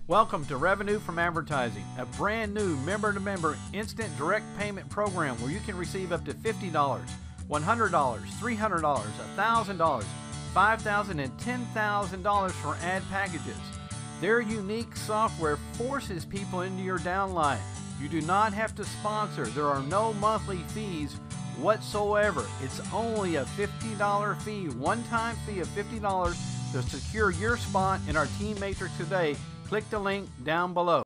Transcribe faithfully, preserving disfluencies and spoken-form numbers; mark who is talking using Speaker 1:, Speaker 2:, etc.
Speaker 1: Welcome to Revenue from Advertising, a brand new member-to-member instant direct payment program where you can receive up to fifty dollars, one hundred dollars, three hundred dollars, one thousand dollars, five thousand dollars, and ten thousand dollars for ad packages. Their unique software forces people into your downline. You do not have to sponsor. There are no monthly fees whatsoever. It's only a fifty dollar fee, one-time fee of fifty dollars to secure your spot in our team matrix today. Click the link down below.